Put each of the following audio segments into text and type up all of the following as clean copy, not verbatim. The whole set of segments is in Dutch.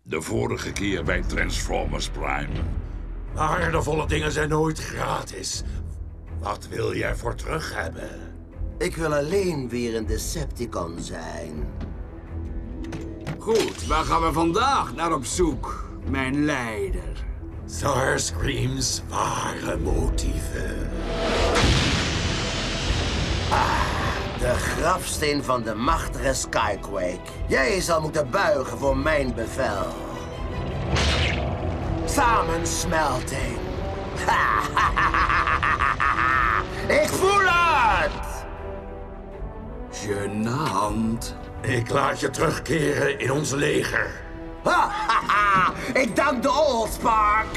De vorige keer bij Transformers Prime. Waardevolle dingen zijn nooit gratis. Wat wil jij voor terug hebben? Ik wil alleen weer een Decepticon zijn. Goed, waar gaan we vandaag naar op zoek, mijn leider? Starscream's ware motieven. De grafsteen van de machtige Skyquake. Jij zal moeten buigen voor mijn bevel. Samensmelting. Ik voel het! Genant. Ik laat je terugkeren in ons leger. Ik dank de Allspark.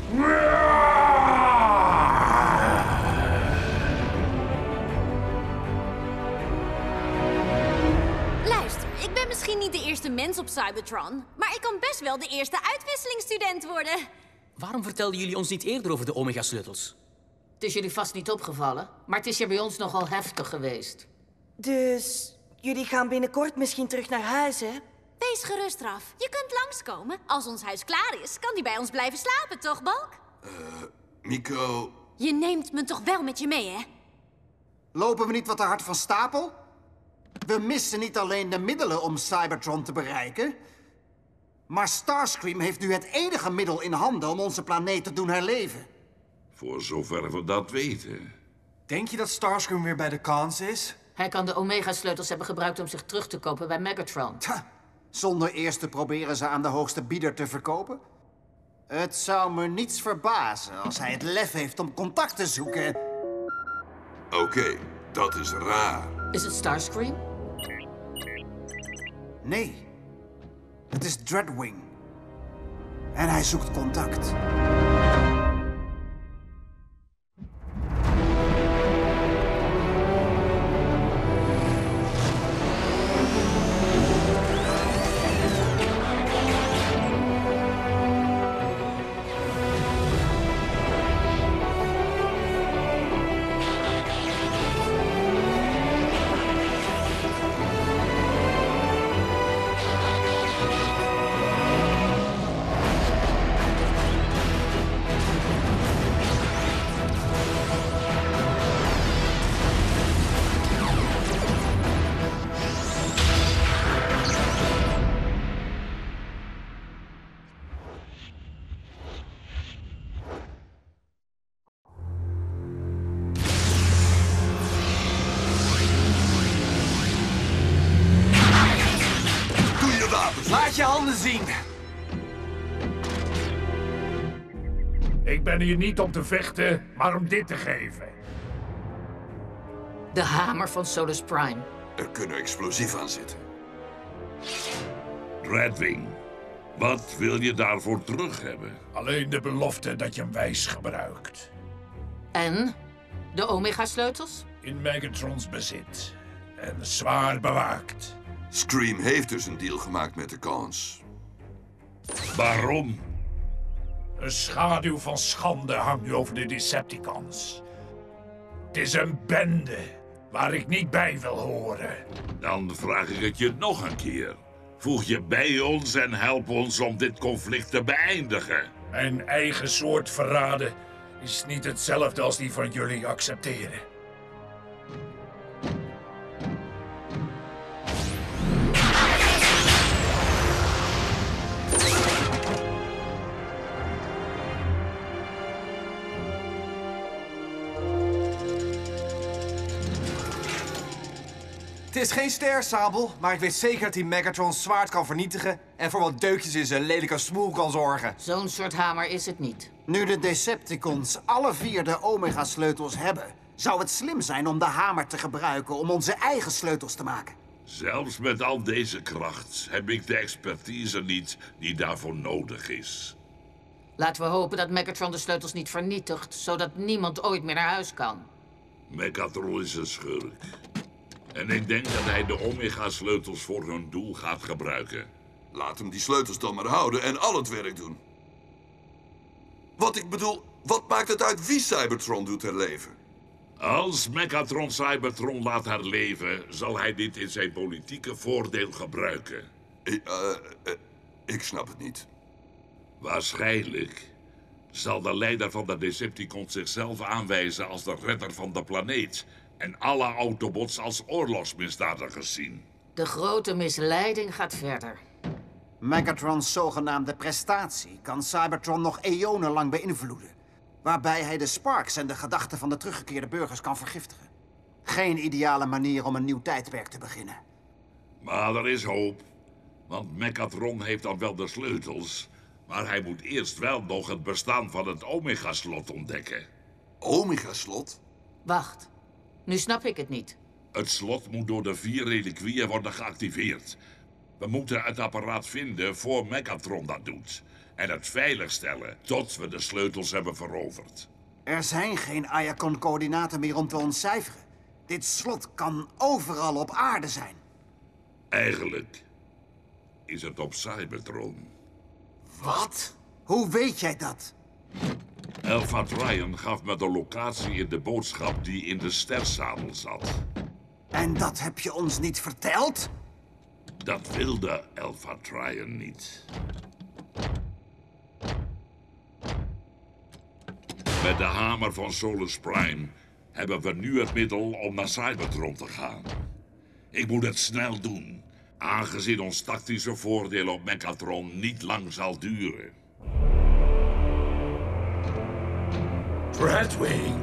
Luister, ik ben misschien niet de eerste mens op Cybertron, maar ik kan best wel de eerste uitwisselingsstudent worden. Waarom vertelden jullie ons niet eerder over de Omega-sleutels? Het is jullie vast niet opgevallen, maar het is hier bij ons nogal heftig geweest. Dus jullie gaan binnenkort misschien terug naar huis, hè? Wees gerust, Raf. Je kunt langskomen. Als ons huis klaar is, kan hij bij ons blijven slapen, toch, Balk? Nico... Je neemt me toch wel met je mee, hè? Lopen we niet wat te hard van stapel? We missen niet alleen de middelen om Cybertron te bereiken, maar Starscream heeft nu het enige middel in handen om onze planeet te doen herleven. Voor zover we dat weten. Denk je dat Starscream weer bij de Khans is? Hij kan de Omega-sleutels hebben gebruikt om zich terug te kopen bij Megatron. Zonder eerst te proberen ze aan de hoogste bieder te verkopen? Het zou me niets verbazen als hij het lef heeft om contact te zoeken. Oké, dat is raar. Is het Starscream? Nee, het is Dreadwing. En hij zoekt contact. Laat je handen zien! Ik ben hier niet om te vechten, maar om dit te geven. De hamer van Solus Prime. Er kunnen explosieven aan zitten. Dreadwing, wat wil je daarvoor terug hebben? Alleen de belofte dat je hem wijs gebruikt. En? De Omega-sleutels? In Megatrons bezit. En zwaar bewaakt. Scream heeft dus een deal gemaakt met de Khans. Waarom? Een schaduw van schande hangt nu over de Decepticons. Het is een bende waar ik niet bij wil horen. Dan vraag ik het je nog een keer. Voeg je bij ons en help ons om dit conflict te beëindigen. Mijn eigen soort verraden is niet hetzelfde als die van jullie accepteren. Het is geen stersabel, maar ik weet zeker dat hij Megatron's zwaard kan vernietigen en voor wat deukjes in zijn lelijke smoel kan zorgen. Zo'n soort hamer is het niet. Nu de Decepticons alle 4 de Omega-sleutels hebben, zou het slim zijn om de hamer te gebruiken om onze eigen sleutels te maken. Zelfs met al deze kracht heb ik de expertise niet die daarvoor nodig is. Laten we hopen dat Megatron de sleutels niet vernietigt, zodat niemand ooit meer naar huis kan. Megatron is een schurk. En ik denk dat hij de Omega-sleutels voor hun doel gaat gebruiken. Laat hem die sleutels dan maar houden en al het werk doen. Wat ik bedoel, wat maakt het uit wie Cybertron doet herleven? Als Megatron Cybertron laat herleven, zal hij dit in zijn politieke voordeel gebruiken. Ik snap het niet. Waarschijnlijk zal de leider van de Decepticons zichzelf aanwijzen als de redder van de planeet en alle Autobots als oorlogsmisdadigers zien. De grote misleiding gaat verder. Megatrons zogenaamde prestatie kan Cybertron nog eonenlang beïnvloeden. Waarbij hij de sparks en de gedachten van de teruggekeerde burgers kan vergiftigen. Geen ideale manier om een nieuw tijdperk te beginnen. Maar er is hoop, want Megatron heeft dan wel de sleutels, maar hij moet eerst wel nog het bestaan van het Omega-slot ontdekken. Omega-slot? Wacht, nu snap ik het niet. Het slot moet door de 4 reliquieën worden geactiveerd. We moeten het apparaat vinden voor Megatron dat doet. En het veiligstellen tot we de sleutels hebben veroverd. Er zijn geen Iacon-coördinaten meer om te ontcijferen. Dit slot kan overal op aarde zijn. Eigenlijk is het op Cybertron. Wat? Hoe weet jij dat? Alpha Trion gaf me de locatie in de boodschap die in de sterzadel zat. En dat heb je ons niet verteld? Dat wilde Alpha Trion niet. Met de hamer van Solus Prime hebben we nu het middel om naar Cybertron te gaan. Ik moet het snel doen, aangezien ons tactische voordeel op Megatron niet lang zal duren. Dreadwing.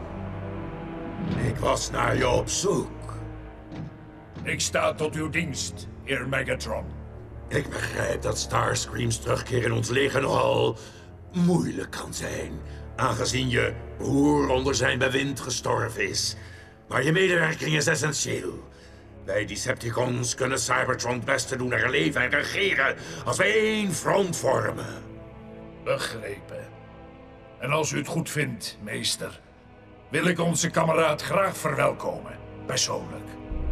Ik was naar je op zoek. Ik sta tot uw dienst, heer Megatron. Ik begrijp dat Starscream's terugkeer in ons leger nogal moeilijk kan zijn, aangezien je broer onder zijn bewind gestorven is. Maar je medewerking is essentieel. Wij Decepticons kunnen Cybertron het beste doen herleven en regeren als wij één front vormen. Begrepen. En als u het goed vindt, meester, wil ik onze kameraad graag verwelkomen, persoonlijk.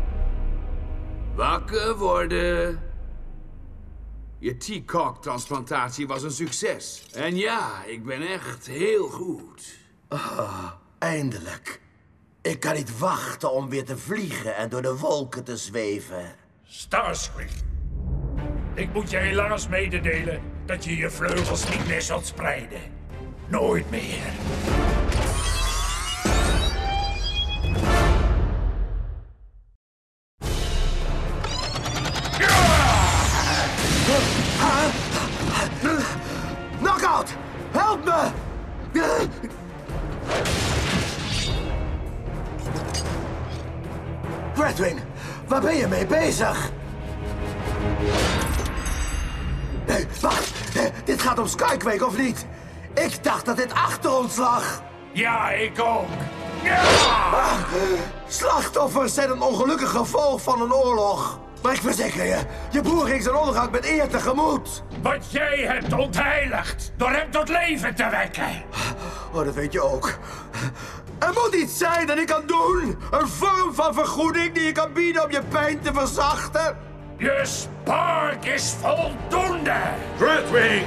Wakker worden. Je T-Cog-transplantatie was een succes. En ja, ik ben echt heel goed. Eindelijk. Ik kan niet wachten om weer te vliegen en door de wolken te zweven. Starscream. Ik moet je helaas mededelen dat je je vleugels niet meer zult spreiden. Nooit meer. Knockout! Help me! Dreadwing, waar ben je mee bezig? Nee, wacht! Dit gaat om Skyquake, of niet? Ik dacht dat dit achter ons lag. Ja, ik ook. Slachtoffers zijn een ongelukkig gevolg van een oorlog. Maar ik verzeker je, je broer ging zijn ondergang met eer tegemoet. Wat jij hebt ontheiligd door hem tot leven te wekken. Oh, dat weet je ook. Er moet iets zijn dat ik kan doen. Een vorm van vergoeding die je kan bieden om je pijn te verzachten. Je spark is voldoende. Dreadwing!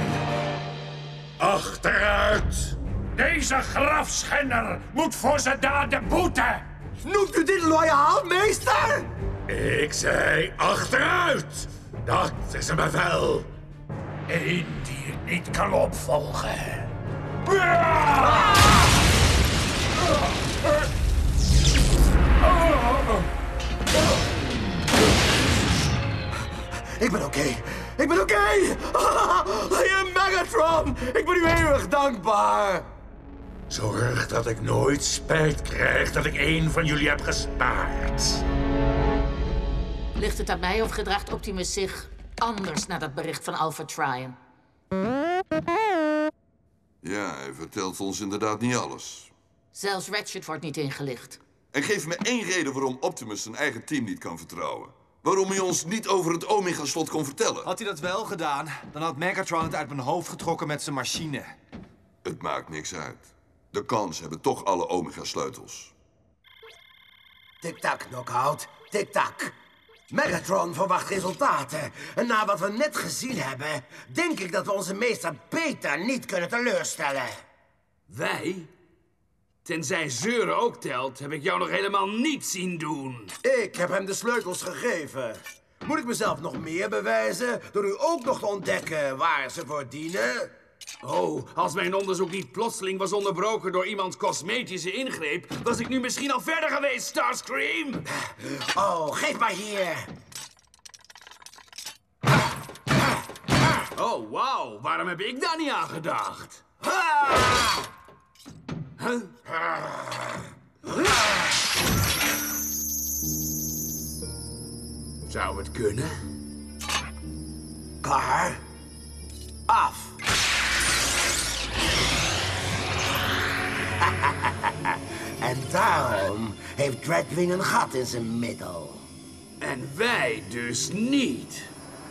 Achteruit! Deze grafschender moet voor zijn daden boeten. Noemt u dit loyaal, meester? Ik zei achteruit! Dat is een bevel. Eén die ik niet kan opvolgen. Ik ben oké. Ik ben oké. Heer Megatron, ik ben u eeuwig dankbaar. Zorg dat ik nooit spijt krijg dat ik één van jullie heb gespaard. Ligt het aan mij of gedraagt Optimus zich anders na dat bericht van Alpha Trion? Ja, hij vertelt ons inderdaad niet alles. Zelfs Ratchet wordt niet ingelicht. En geef me één reden waarom Optimus zijn eigen team niet kan vertrouwen. Waarom hij ons niet over het Omega-slot kon vertellen. Had hij dat wel gedaan, dan had Megatron het uit mijn hoofd getrokken met zijn machine. Het maakt niks uit. De Khans hebben toch alle Omega-sleutels. Tik-tak, Knockout. Tik-tak. Megatron verwacht resultaten. En na wat we net gezien hebben, denk ik dat we onze meester Peter niet kunnen teleurstellen. Wij? Tenzij zeuren ook telt, heb ik jou nog helemaal niet zien doen. Ik heb hem de sleutels gegeven. Moet ik mezelf nog meer bewijzen door u ook nog te ontdekken waar ze voor dienen? Oh, als mijn onderzoek niet plotseling was onderbroken door iemands cosmetische ingreep, was ik nu misschien al verder geweest, Starscream! Oh, geef maar hier. Oh, wauw, waarom heb ik daar niet aan gedacht? Huh? Zou het kunnen? Klaar. Af. En daarom heeft Dreadwing een gat in zijn middel. En wij dus niet.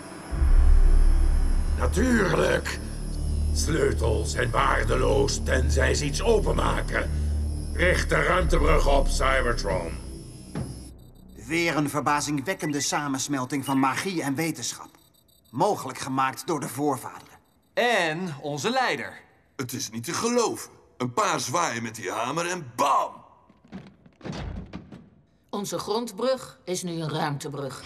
Natuurlijk. Sleutels zijn waardeloos tenzij ze iets openmaken. Richt de ruimtebrug op, Cybertron. Weer een verbazingwekkende samensmelting van magie en wetenschap. Mogelijk gemaakt door de voorvaderen. En onze leider. Het is niet te geloven. Een paar zwaaien met die hamer en bam! Onze grondbrug is nu een ruimtebrug.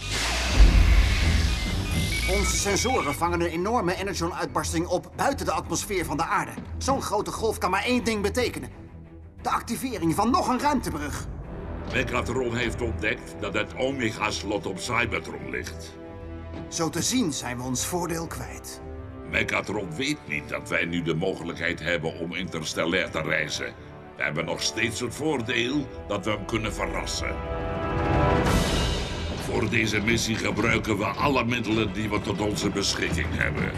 Onze sensoren vangen een enorme energon-uitbarsting op buiten de atmosfeer van de aarde. Zo'n grote golf kan maar één ding betekenen. De activering van nog een ruimtebrug. Megatron heeft ontdekt dat het Omega-slot op Cybertron ligt. Zo te zien zijn we ons voordeel kwijt. Megatron weet niet dat wij nu de mogelijkheid hebben om interstellair te reizen. We hebben nog steeds het voordeel dat we hem kunnen verrassen. Voor deze missie gebruiken we alle middelen die we tot onze beschikking hebben.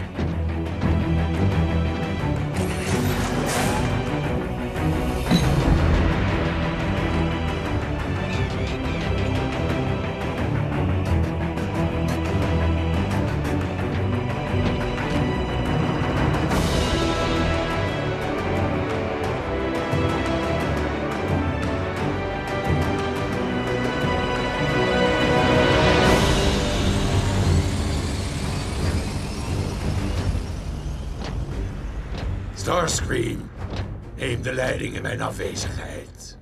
Starscream, neem de leiding in mijn afwezigheid.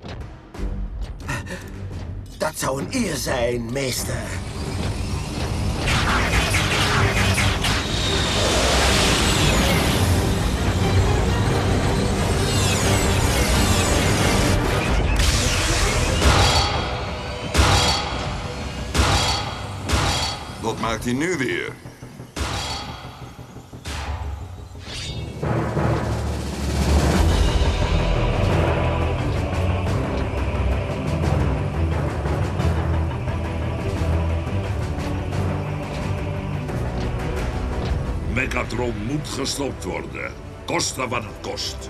Dat zou een eer zijn, meester. Wat maakt hij nu weer? Megatron moet gestopt worden. Koste wat het kost.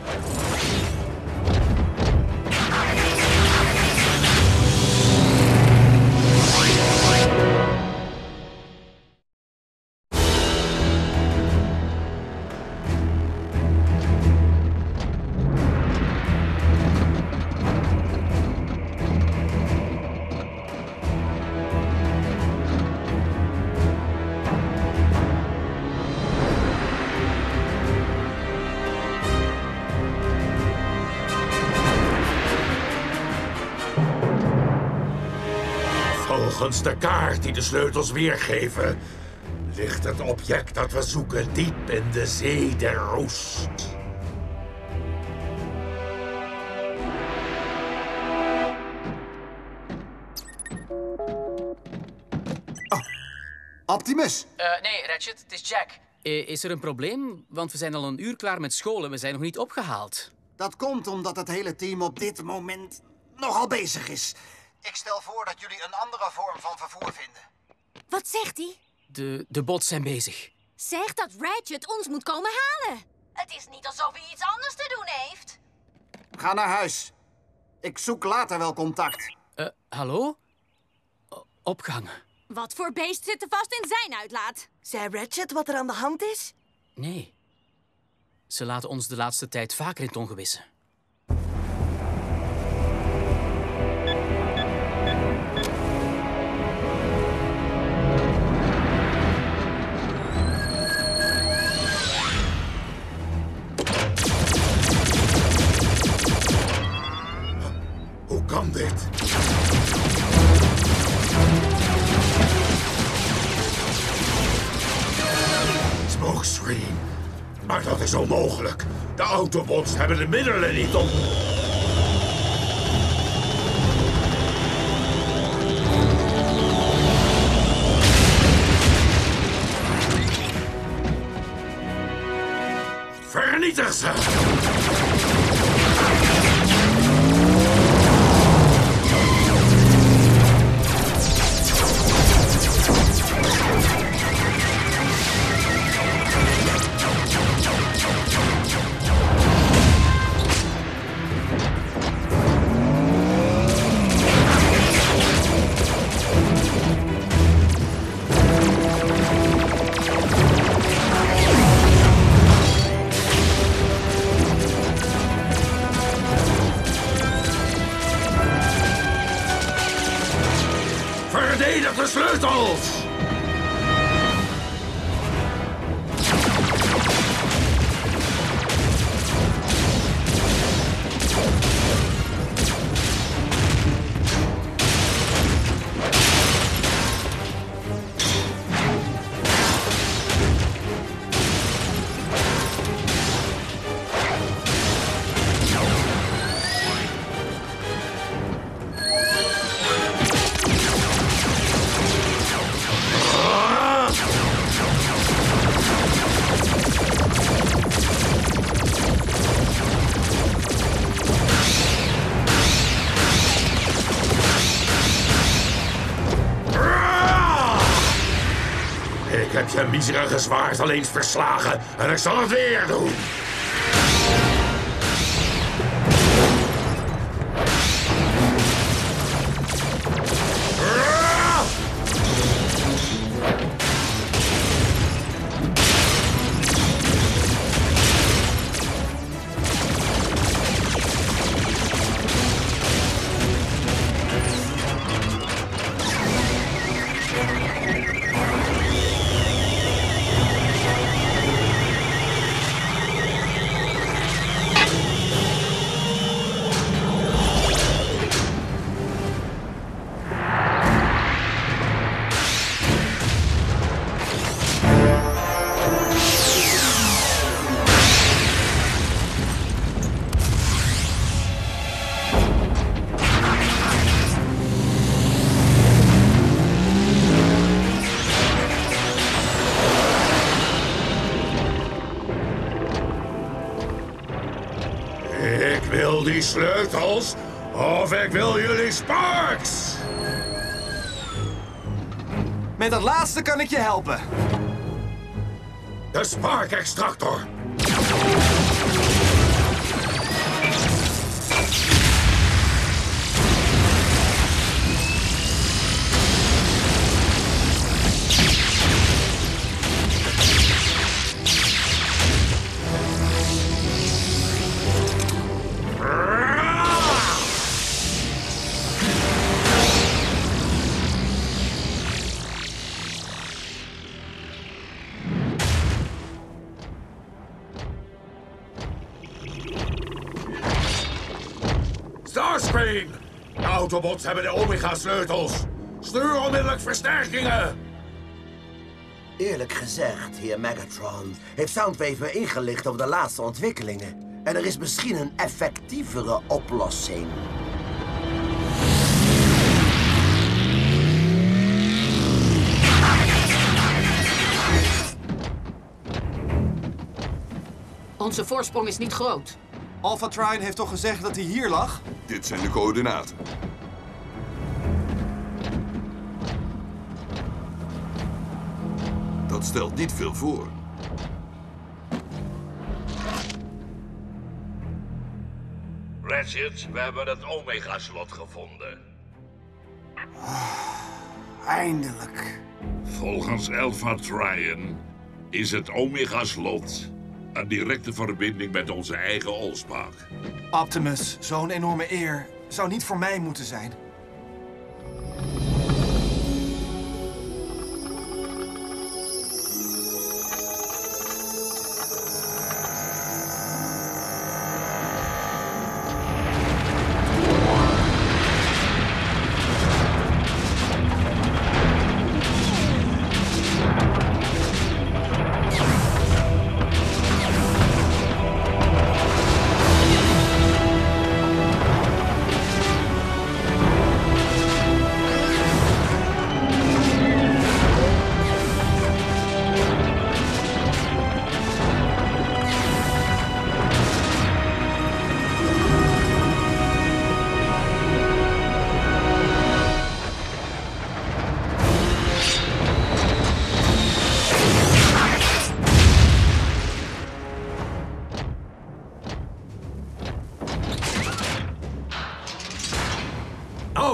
Volgens de kaart die de sleutels weergeven, ligt het object dat we zoeken diep in de zee der roest. Optimus! Nee, Ratchet, het is Jack. Is er een probleem? Want we zijn al een uur klaar met school en we zijn nog niet opgehaald. Dat komt omdat het hele team op dit moment nogal bezig is. Ik stel voor dat jullie een andere vorm van vervoer vinden. Wat zegt hij? De bots zijn bezig. Zeg dat Ratchet ons moet komen halen. Het is niet alsof hij iets anders te doen heeft. Ga naar huis. Ik zoek later wel contact. Hallo? Opgang. Wat voor beest zit er vast in zijn uitlaat? Zei Ratchet wat er aan de hand is? Nee. Ze laten ons de laatste tijd vaker in het ongewisse. Hoe kan dit? Starscream. Maar dat is onmogelijk. De Autobots hebben de middelen niet om... Vernietig ze! Verdedig de sleutels! Ik heb je miserige zwaard al eens verslagen en ik zal het weer doen. Ik wil die sleutels, of ik wil jullie Sparks! Met dat laatste kan ik je helpen. De Spark-extractor. Starscream! De Autobots hebben de Omega-sleutels. Stuur onmiddellijk versterkingen! Eerlijk gezegd, heer Megatron, heeft Soundwave me ingelicht over de laatste ontwikkelingen. En er is misschien een effectievere oplossing. Onze voorsprong is niet groot. Alpha Trine heeft toch gezegd dat hij hier lag? Dit zijn de coördinaten. Dat stelt niet veel voor. Ratchet, we hebben het Omega-slot gevonden. Eindelijk. Volgens Alpha Trion is het Omega-slot een directe verbinding met onze eigen Allspark. Optimus, zo'n enorme eer, zou niet voor mij moeten zijn.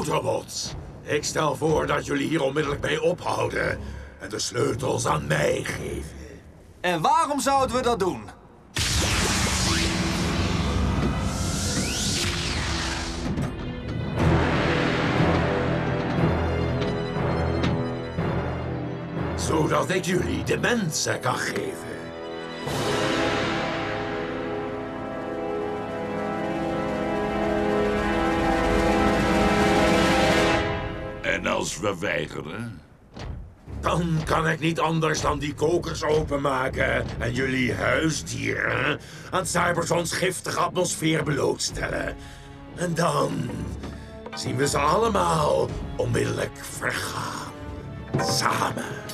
Autobots, ik stel voor dat jullie hier onmiddellijk mee ophouden en de sleutels aan mij geven. En waarom zouden we dat doen? Zodat ik jullie de mensen kan geven. En als we weigeren? Dan kan ik niet anders dan die kokers openmaken en jullie huisdieren aan Cybertrons giftige atmosfeer blootstellen. En dan zien we ze allemaal onmiddellijk vergaan. Samen.